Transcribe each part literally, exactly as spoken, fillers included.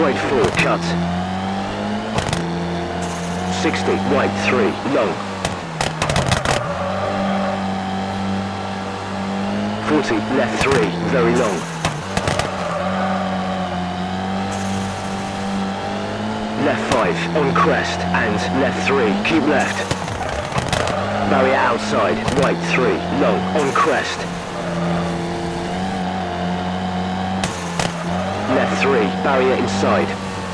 Right four, cut. sixty, right three, long. forty, left three, very long. Left five, on crest, and left three, keep left. Barrier outside, right three, long, on crest. Left three, barrier inside.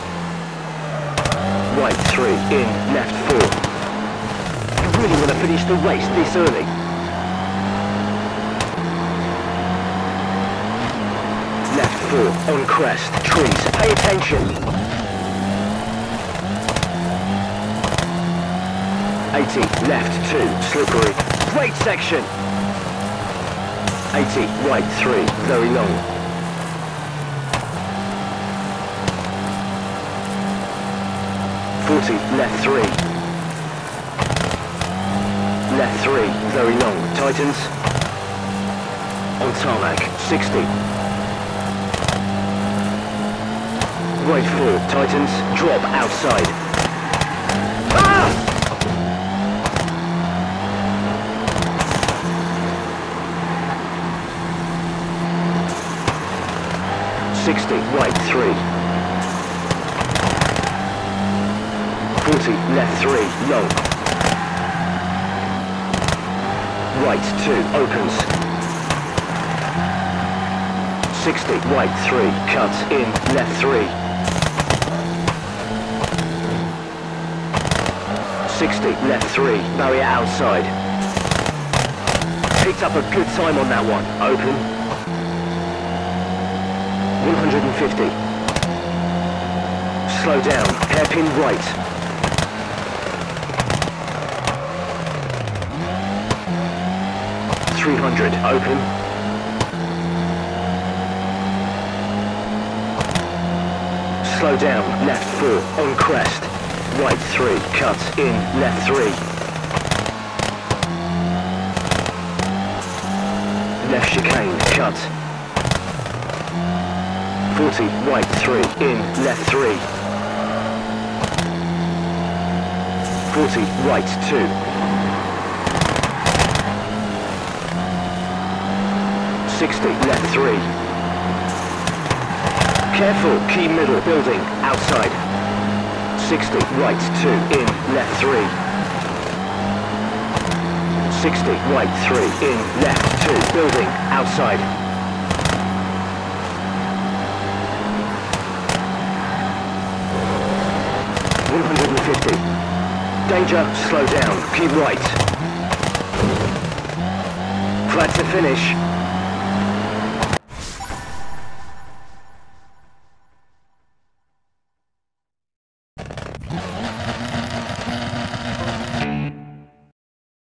Right three, in, left four. You really want to finish the race this early? Left four, on crest, trees, pay attention. eighty, left two, slippery. Great section. eighty, right three, very long. forty, left three. Left three, very long. Tightens. On tarmac, sixty. Right four, tightens. Drop outside. Ah! sixty, right three. forty, left three, long. Right two, opens. sixty, right three, cut, in, left three. sixty, left three, barrier outside. Picked up a good time on that one, open. one hundred fifty. Slow down, hairpin right. three hundred, open. Slow down, left four, on crest. Right three, cut, in, left three. Left chicane, cut. forty, right three, in, left three. forty, right two. sixty, left three. Careful, key middle, building, outside. sixty, right two, in, left three. sixty, right three, in, left two, building, outside. one hundred fifty. Danger, slow down, keep right. Flat to finish.